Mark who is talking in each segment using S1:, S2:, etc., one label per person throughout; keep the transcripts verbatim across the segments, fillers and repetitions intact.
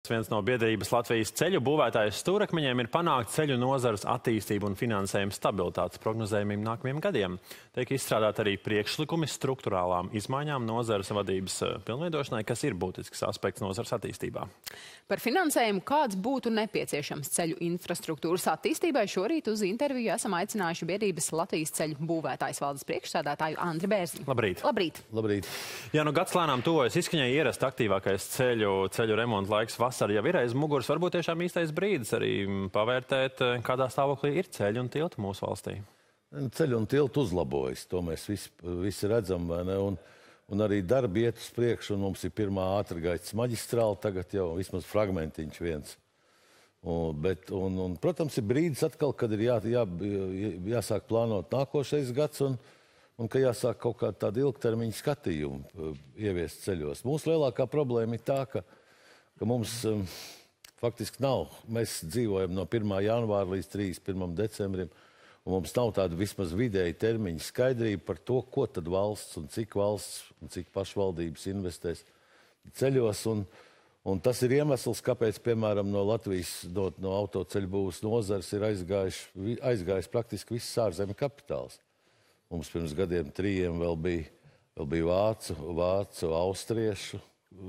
S1: viens no biedrības Latvijas ceļu būvētājas stūrakmeņiem ir panākt ceļu nozares attīstību un finansējumu stabilitātes prognozējumiem nākamajiem gadiem. Tiek izstrādāt arī priekšlikumi struktūrālām izmaiņām nozares vadības pilnveidošanai, kas ir būtisks aspekts nozares attīstībā.
S2: Par finansējumu, kāds būtu nepieciešams ceļu infrastruktūras attīstībai, šorīt uz interviju esam aicinājuši biedrības Latvijas ceļu būvētājas valdes priekšsēdētāju Andri Bērziņu.
S1: Labrīt!
S2: Labrīt!
S1: Labrīt! Jā, nu gads lēnām tuvojas izskaņai ierast aktīvākais ceļu, ceļu remonta laiks vasara jau ir aiz muguras. Varbūt tiešām īstais brīdis arī pavērtēt, kādā stāvoklī ir ceļi un tilti mūsu valstī.
S3: Ceļi un tilti uzlabojas, to mēs visi, visi redzam, vai ne? Un, un arī darbi iet uz priekšu, un mums ir pirmā ātrgaitas maģistrāla, tagad jau vismaz fragmentiņš viens. Un, bet, un, un, protams, ir brīdis atkal, kad ir jā, jā, jāsāk plānot nākošais gads, un un ka jāsāk kaut kāda tāda ilgtermiņa skatījuma ieviest ceļos. Mūsu lielākā problēma ir tā, ka, ka mums um, faktiski nav. Mēs dzīvojam no pirmā janvāra līdz trīsdesmit pirmajam decembrim, un mums nav tāda vismaz vidēji termiņa skaidrība par to, ko tad valsts un cik valsts un cik pašvaldības investēs ceļos. Un, un tas ir iemesls, kāpēc, piemēram, no Latvijas, no, no autoceļu būvs nozares ir aizgājis, aizgājis praktiski viss ārzemju kapitāls. Mums pirms gadiem trījiem vēl bija, vēl bija vācu, vācu, austriešu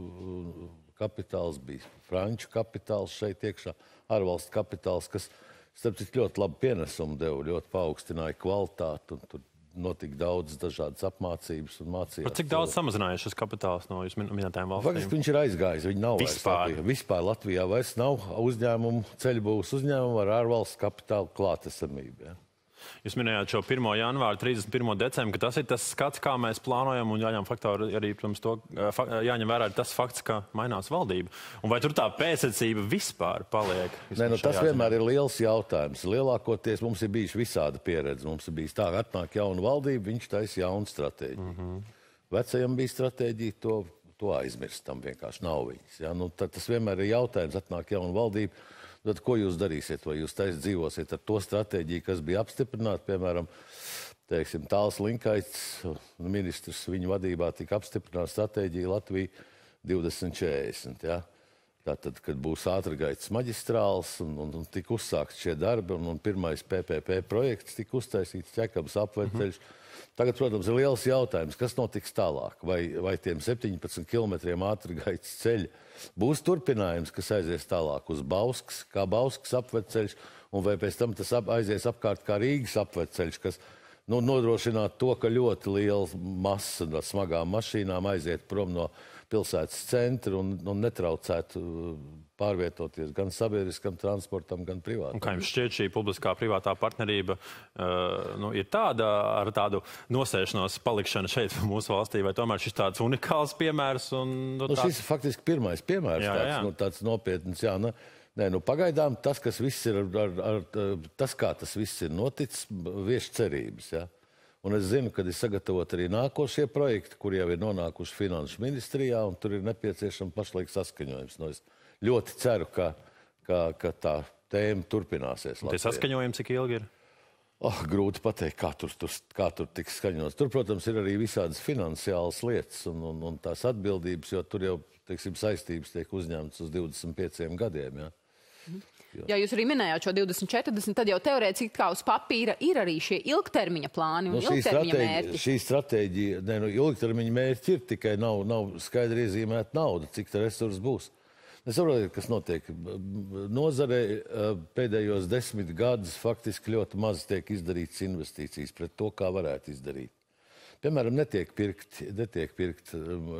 S3: kapitāls, bija franču kapitāls šeit iekšā, ārvalstu kapitāls, kas, starp citu, ļoti labu pienesumu deva, ļoti paaugstināja kvalitāti, un tur notika daudz dažādas apmācības un mācījās.
S1: Cik daudz samazinājies šis kapitāls no jūs minētajām valstīm?
S3: Faktiski viņš ir aizgājis, viņi nav
S1: Vispār.
S3: vairs Latvijā. Vispār Latvijā vairs nav uzņēmumu, ceļu būvs uzņēmumu ar ārvalstu kapitālu klātesamību. Ja?
S1: Jūs minējāt šo pirmo janvāru, trīsdesmit pirmo decembri, ka tas ir tas skats, kā mēs plānojam, un jāņem faktori arī, protams, to, jāņem vērā tas fakts, ka mainās valdība. Un vai tur tā pēcsecība vispār paliek?
S3: Nē, nu, tas vienmēr ir liels jautājums. Lielākoties mums ir bijuši visāda pieredze. Mums ir bijis tā, ka atnāk jauna valdība, viņš taisa jaunu stratēģiju. Mm-hmm. Vecajam bija stratēģija, to, to aizmirstam vienkārši nav viņas. Ja? Nu, tas vienmēr ir jautājums, atnāk jauna valdība. Tad, ko jūs darīsiet? Vai jūs taisa dzīvosiet ar to stratēģiju, kas bija apstiprināta? Piemēram, teiksim, Tāls Linkaits, ministrs, viņa vadībā tika apstiprināta stratēģija Latvija divdesmit četrdesmit. Ja? Tātad, kad būs ātrgaitas maģistrāls un, un, un tika uzsākts šie darbi, un, un pirmais P P P projekts tika uztaisīts, Ķekavas apvedceļš. Mm-hmm. Tagad, protams, ir liels jautājums, kas notiks tālāk? Vai, vai tiem septiņpadsmit kilometriem ātrgaitas ceļa būs turpinājums, kas aizies tālāk uz Bauskas, kā Bauskas apvedceļš, un vai pēc tam tas ap, aizies apkārt kā Rīgas apvedceļš, kas nu, nodrošinātu to, ka ļoti liela masa no smagām mašīnām aiziet prom no pilsētas centra un, un netraucētu pārvietoties gan sabiedriskam transportam, gan privātam.
S1: Un kā jums šķiet, šī publiskā privātā partnerība uh, nu, ir tāda ar tādu nosēšanos palikšanu šeit mūsu valstī, vai tomēr šis tāds unikāls piemērs? Un, nu,
S3: nu,
S1: tāds...
S3: Šis ir faktiski pirmais piemērs, jā, tāds, jā. Nu, tāds nopietns. Jā, ne, ne, nu, pagaidām tas, kas viss ir, ar, ar, ar, tas, kā tas viss ir noticis, vieš cerības. Ja? Un es zinu, ka ir sagatavot arī nākošie projekti, kur jau ir nonākuši finanšu ministrijā, un tur ir nepieciešama pašlaik saskaņojums. No, es ļoti ceru, ka, ka, ka tā tēma turpināsies.
S1: Tie saskaņojumi cik ilgi ir?
S3: Oh, grūti pateikt, kā tur, tur, kā tur tiks skaņots. Tur, protams, ir arī visādas finansiālas lietas un, un, un tās atbildības, jo tur jau, teiksim, saistības tiek uzņemtas uz divdesmit pieciem gadiem. Ja?
S2: Mhm. Jā, jūs arī minējāt šo divdesmit četrdesmit, tad jau teorētiski kā uz papīra ir arī šie ilgtermiņa plāni un nu, ilgtermiņa mērķi.
S3: Šī stratēģija, ne, nu, ilgtermiņa mērķi ir, tikai nav, nav skaidri iezīmēta nauda, cik tā resursi būs. Es saprotu, kas notiek. Nozarē pēdējos desmit gadus faktiski ļoti maz tiek izdarīts investīcijas pret to, kā varētu izdarīt. Piemēram, netiek pirkt, netiek pirkt,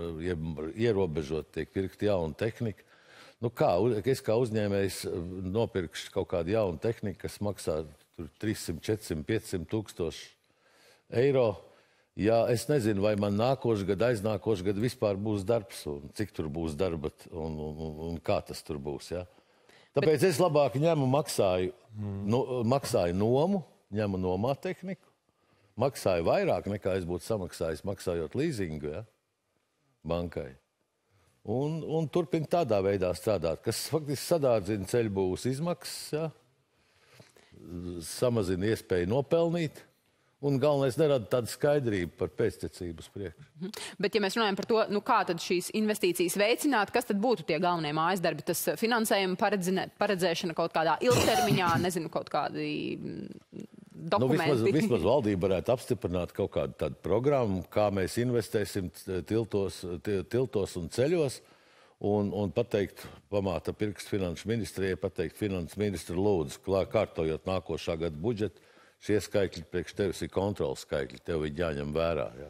S3: ierobežot, tiek pirkt jauna tehnika. Nu kā, es kā uzņēmējs nopirkšu kaut kādu jaunu tehniku, kas maksā trīssimt, četrsimt, piecsimt tūkstoši eiro. Ja es nezinu, vai man nākošu gadu, aiznākošu gadu vispār būs darbs, un cik tur būs darba, un, un, un kā tas tur būs. Ja? Tāpēc Bet... es labāk ņemu, maksāju, mm. nu, maksāju nomu, ņemu nomā tehniku, maksāju vairāk nekā es būtu samaksājis, maksājot līzingu, ja? Bankai. Un, un turpina tādā veidā strādāt, kas faktiski sadārdzina ceļbūves izmaksas, ja? Samazina iespēju nopelnīt un galvenais nerada tādu skaidrību par pēctecību uz priekšu.
S2: Bet, ja mēs runājam par to, nu kā tad šīs investīcijas veicināt, kas tad būtu tie galvenie mājas darbi? Tas finansējuma paredzēšana kaut kādā ilgtermiņā, nezinu, kaut kādi dokumenti?
S3: Nu, vismaz, vismaz valdība varētu apstiprināt kaut kādu tādu programmu, kā mēs investēsim tiltos, tiltos un ceļos, un, un pateikt, pamāta pirkstu finanšu ministrijai, pateikt finanses ministru lūdzu, kārtojot nākošā gada budžetu, šie skaitļi priekš tevis ir kontrols skaitļi, tev ir jāņem vērā. Jā.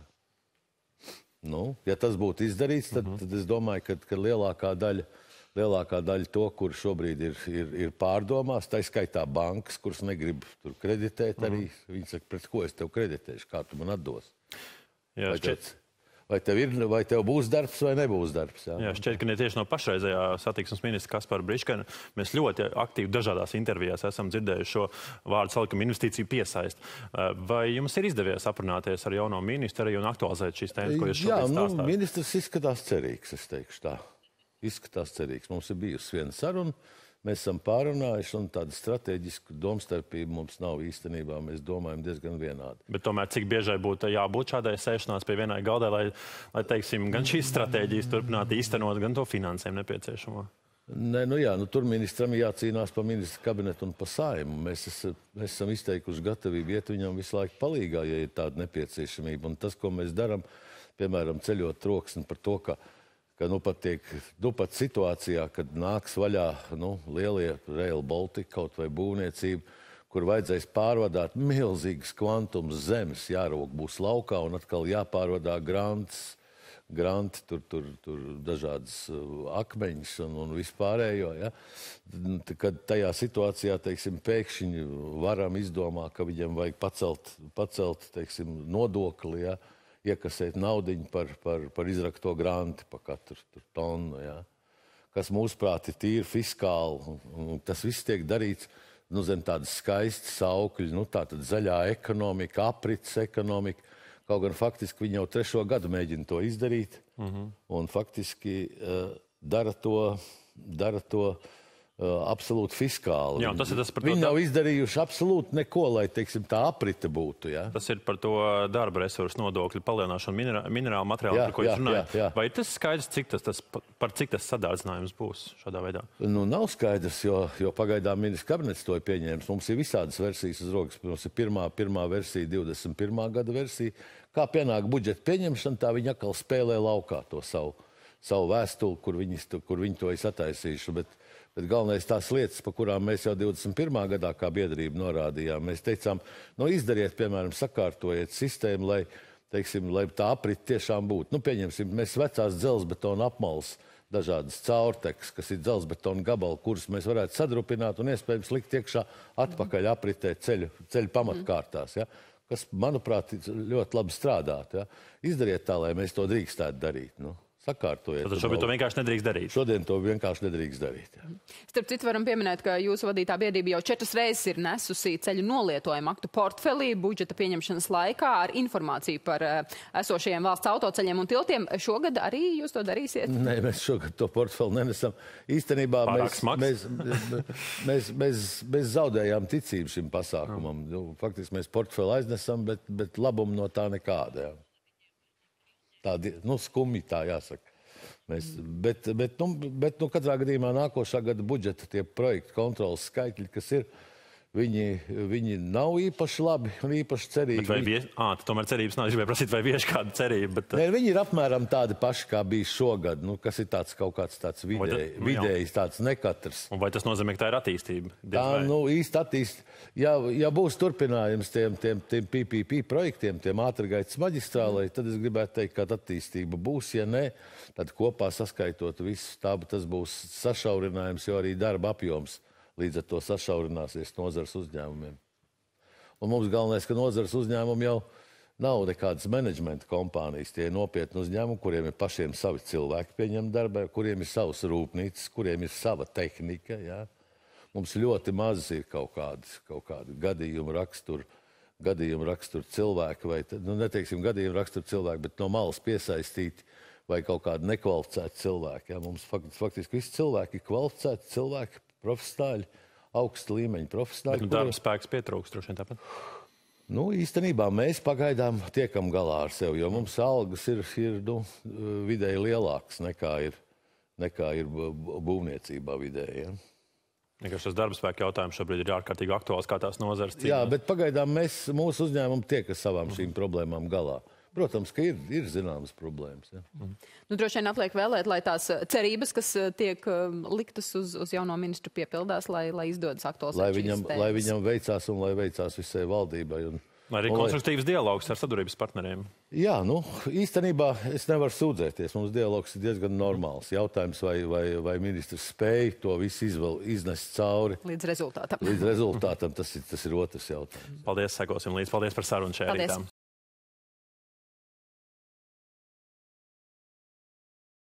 S3: Nu, ja tas būtu izdarīts, tad, tad es domāju, ka, ka lielākā daļa, lielākā daļa to, kur šobrīd ir, ir, ir pārdomās, tā skaitā bankas, kuras negrib tur kreditēt arī, viņi saka, pret ko es tev kreditēšu, kā tu man atdos.
S1: Jā,
S3: vai, tev, vai, tev ir, vai tev būs darbs vai nebūs darbs. Jā,
S1: jā šķiet, ka ne tieši no pašreizējā satiksmes ministra Kaspara Briškana mēs ļoti aktīvi dažādās intervijās esam dzirdējuši šo vārdu salikumu investīciju piesaist. Vai jums ir izdevies aprunāties ar jauno ministru un aktualizēt šīs tēmas, ko jūs šobrīd stāstāt?
S3: Jā, nu, ministrs izskatās cerīgs, es teikšu tā. Izskatās cerīgs. Mums ir bijusi viena saruna. Mēs esam pārunājuši, un tāda strateģiska domstarpība mums nav īstenībā. Mēs domājam diezgan vienādi.
S1: Bet tomēr cik biežai būtu jābūt šādai sēšanās pie vienai galdē, lai, lai teiksim, gan šīs stratēģijas turpinātu īstenot, gan to finansējumu nepieciešamo?
S3: Nē, nu jā, nu tur ministram jācīnās pa ministra kabinetu un pa Saeimu. Mēs, es, mēs esam izteikuši gatavību iet viņam visu laiku palīgā, ja ir tāda nepieciešamība. Un tas, ko mēs daram, piemēram, ceļot troksni par to, ka ka nu pat tiek, nu pat situācijā, kad nāks vaļā nu, lielie Rail Baltica kaut vai būvniecība, kur vajadzēs pārvadāt milzīgas kvantums zemes, jārok būs laukā un atkal jāpārvadā grants, granti, tur, tur, tur dažādas akmeņas un, un vispārējo. Ja? Kad tajā situācijā, teiksim, pēkšņi varam izdomāt, ka viņam vajag pacelt, pacelt teiksim, nodokli, ja? Iekasēt naudiņu par, par, par izrakto granti pa katru tonu, ja? Kas mūsuprāt ir tīri fiskāli. Un tas viss tiek darīts nu, zem tādas skaistas saukļi, nu, tātad zaļā ekonomika, aprits ekonomika. Kaut gan faktiski viņi jau trešo gadu mēģina to izdarīt, mm-hmm. un faktiski uh, dara to, dara to Uh, absolūti fiskāli.
S1: Jā, tas ir tas par to...
S3: Viņi nav izdarījuši absolūti neko, lai, teiksim, tā aprite būtu, ja?
S1: Tas ir par to darba resursu nodokļu palielināšanu minerā, minerālu materiālu,
S3: jā,
S1: par ko jūs runājat.
S3: Jā, jā.
S1: Vai tas skaidrs, cik tas, tas, par cik tas sadārdzinājums būs šādā veidā?
S3: Nu, nav skaidrs, jo, jo pagaidām ministra kabinets to ir pieņēmis. Mums ir visādas versijas uz rokas. Mums ir pirmā, pirmā versija, divdesmit pirmā gada versija. Kā pienāk budžeta pieņemšana, tā viņi atkal spēlē laukā to savu, savu vēstuli, kur viņi, kur viņi to ir sataisījuši. Bet, Bet galvenais tās lietas, pa kurām mēs jau divdesmit pirmā gadā kā biedrība norādījām, mēs teicām, nu izdariet, piemēram, sakārtojiet sistēmu, lai, teiksim, lai tā aprit tiešām būtu. Nu, pieņemsim, mēs vecās dzelzbetona apmales, dažādas caurteks, kas ir dzelzbetona gabali, kurus mēs varētu sadrupināt un iespējams likt iekšā atpakaļ apritē ceļu, ceļu pamatkārtās, ja? Kas, manuprāt, ļoti labi strādāt. Ja? Izdariet tā, lai mēs to drīkstētu darīt. Nu. Sakārtojiet.
S1: Tad šobrīd to vienkārši nedrīkst darīt.
S3: Šodien to vienkārši nedrīkst darīt. Jā.
S2: Starp citu varam pieminēt, ka jūsu vadītā biedrība jau četras reizes ir nesusi ceļu nolietojumu aktu portfelī budžeta pieņemšanas laikā ar informāciju par uh, esošajiem valsts autoceļiem un tiltiem. Šogad arī jūs to darīsiet?
S3: Nē, mēs šogad to portfeli nenesam. Īstenībā mēs, mēs, mēs, mēs, mēs zaudējām ticību šim pasākumam. Nu, faktiski mēs portfeli aiznesam, bet, bet labumu no tā nekāda. Jā. Tādi, nu, skumji tā jāsaka. Mēs, bet, bet, nu, bet, nu, katrā gadījumā nākošā gada budžeta tie projektu kontrolas skaitļi, kas ir, viņi, viņi nav īpaši labi un īpaši cerīgi.
S1: Bet vai vie... Ā, tomēr cerības nav, es gribēju prasīt, vai vieši kāda cerība, bet...
S3: Nē, viņi ir apmēram tādi paši, kā bija šogad, nu, kas ir tāds kaut kāds tāds vidēji,
S1: nu,
S3: vidējs, tāds nekatrs.
S1: Un vai tas nozīmē, ka tā ir attīstība?
S3: Tā, nu, īsti attīst. Ja, ja būs turpinājums tiem, tiem, tiem P P P projektiem, tiem ātrgaitas maģistrālei, tad es gribētu teikt, ka attīstība būs, ja ne, tad kopā saskaitot visu, tā, tas būs sašaurinājums, jo arī darba apjoms līdz ar to sašaurināsies nozares uzņēmumiem. Un mums galvenais, ka nozares uzņēmumi jau nav nekādas menedžmenta kompānijas. Tie ir nopietni uzņēmumi, kuriem ir pašiem savi cilvēki pieņem darbā, kuriem ir savas rūpnīcas, kuriem ir sava tehnika. Ja? Mums ļoti maz ir kaut kādi, kaut kādi gadījumu raksturu, gadījumu raksturu cilvēki, vai, nu, neteiksim gadījumu raksturu cilvēki, bet no malas piesaistīti vai kaut kādi nekvalificēti cilvēki. Ja? Mums faktiski visi cilvēki ir kvalificēti cilvēki, profesionāļi, augsta līmeņa profesionāļi.
S1: Bet nu, darba spēks pietrūkst droši vien tāpat?
S3: Nu, īstenībā mēs pagaidām tiekam galā ar sevi, jo mums algas ir, ir nu, vidēji lielākas nekā ir, nekā ir būvniecībā vidēji. Ja?
S1: Vienkārši tas darba spēka jautājums šobrīd ir ārkārtīgi aktuāls, kā tās nozares cīnās.
S3: Jā, bet pagaidām mēs, mūsu uzņēmumi tiek ar savām šīm problēmām galā. Protams, ka ir, ir zināmas problēmas. Ja.
S2: Mm. Nu, droši vien atliek vēlēt, lai tās cerības, kas tiek liktas uz, uz jauno ministru piepildās, lai, lai izdodas aktualizēt
S3: lai viņam, lai viņam veicās un lai veicās visai valdībai. Un,
S1: lai arī konstruktīvs lai... dialogs ar sadarbības partneriem.
S3: Jā, nu, īstenībā es nevaru sūdzēties. Mums dialogs ir diezgan normāls. Jautājums, vai, vai, vai ministrs spēj to visu izvel, iznest cauri.
S2: Līdz rezultātam.
S3: Līdz rezultātam tas ir, tas ir otrs jautājums.
S1: Paldies, sekosim līdz. Paldies par sarunu šajā rītā.